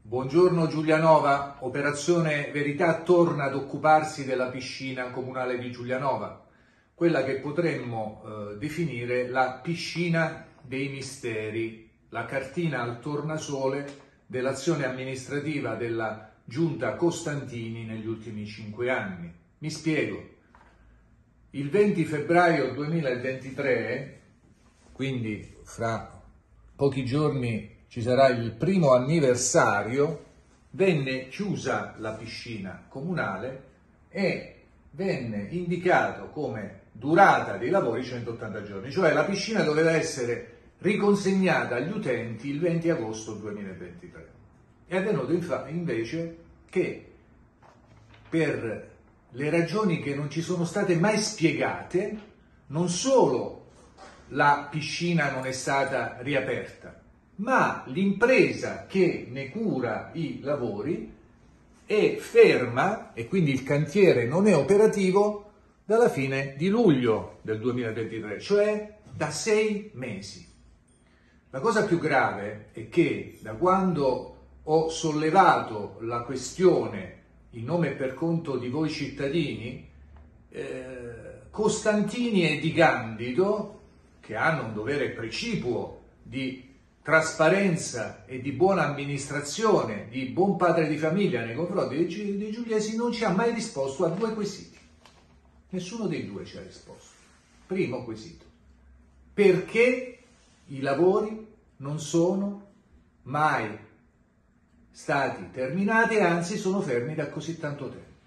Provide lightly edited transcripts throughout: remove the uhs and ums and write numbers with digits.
Buongiorno Giulianova, Operazione Verità torna ad occuparsi della piscina comunale di Giulianova, quella che potremmo definire la piscina dei misteri, la cartina al tornasole dell'azione amministrativa della Giunta Costantini negli ultimi 5 anni. Mi spiego. Il 20 febbraio 2023, quindi fra pochi giorni ci sarà il primo anniversario, venne chiusa la piscina comunale e venne indicato come durata dei lavori 180 giorni, cioè la piscina doveva essere riconsegnata agli utenti il 20 agosto 2023. È avvenuto invece che per le ragioni che non ci sono state mai spiegate, non solo la piscina non è stata riaperta, ma l'impresa che ne cura i lavori è ferma e quindi il cantiere non è operativo dalla fine di luglio del 2023, cioè da 6 mesi. La cosa più grave è che da quando ho sollevato la questione in nome e per conto di voi cittadini, Costantini e Di Candido, che hanno un dovere precipuo di trasparenza e di buona amministrazione, di buon padre di famiglia nei confronti dei giuliesi, non ci ha mai risposto a 2 quesiti. Nessuno dei 2 ci ha risposto. Primo quesito: perché i lavori non sono mai stati terminati e anzi sono fermi da così tanto tempo?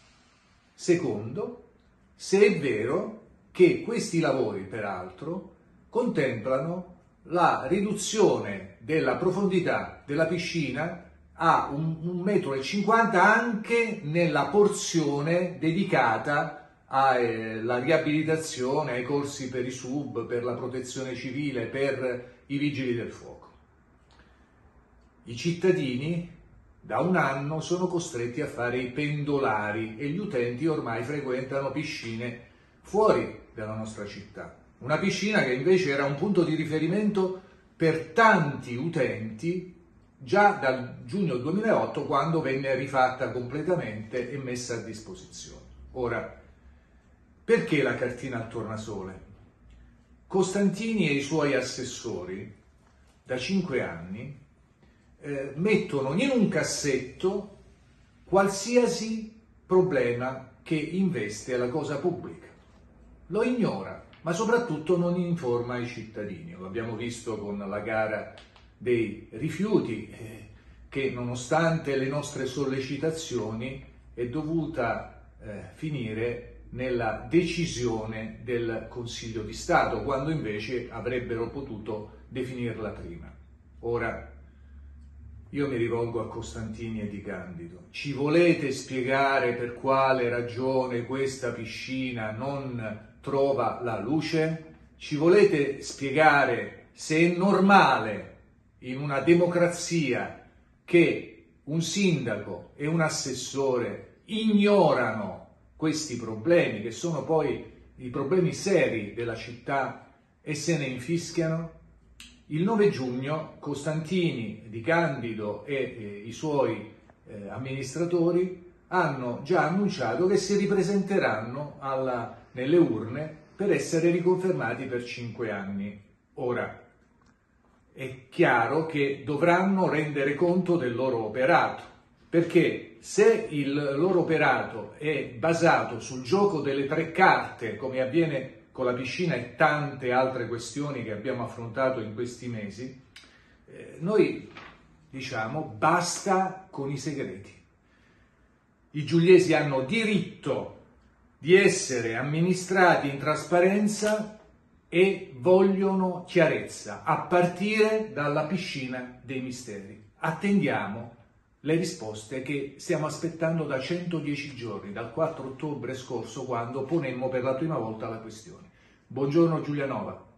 Secondo, se è vero che questi lavori, peraltro, contemplano la riduzione della profondità della piscina a 1,50 m anche nella porzione dedicata alla riabilitazione, ai corsi per i sub, per la protezione civile, per i vigili del fuoco. I cittadini da 1 anno sono costretti a fare i pendolari e gli utenti ormai frequentano piscine fuori dalla nostra città. Una piscina che invece era un punto di riferimento per tanti utenti già dal giugno 2008, quando venne rifatta completamente e messa a disposizione. Ora, perché la cartina al tornasole? Costantini e i suoi assessori da 5 anni mettono in un cassetto qualsiasi problema che investe la cosa pubblica. Lo ignora, ma soprattutto non informa i cittadini. Lo abbiamo visto con la gara dei rifiuti, che nonostante le nostre sollecitazioni è dovuta finire nella decisione del Consiglio di Stato, quando invece avrebbero potuto definirla prima. Ora, io mi rivolgo a Costantini e Di Candido. Ci volete spiegare per quale ragione questa piscina non trova la luce? Ci volete spiegare se è normale in una democrazia che un sindaco e un assessore ignorano questi problemi, che sono poi i problemi seri della città, e se ne infischiano? Il 9 giugno Costantini, Di Candido e i suoi amministratori hanno già annunciato che si ripresenteranno nelle urne per essere riconfermati per 5 anni. Ora, è chiaro che dovranno rendere conto del loro operato, perché se il loro operato è basato sul gioco delle 3 carte, come avviene con la piscina e tante altre questioni che abbiamo affrontato in questi mesi, noi diciamo basta con i segreti. I giuliesi hanno diritto di essere amministrati in trasparenza e vogliono chiarezza, a partire dalla piscina dei misteri. Attendiamo le risposte che stiamo aspettando da 110 giorni, dal 4 ottobre scorso, quando ponemmo per la prima volta la questione. Buongiorno Giulianova.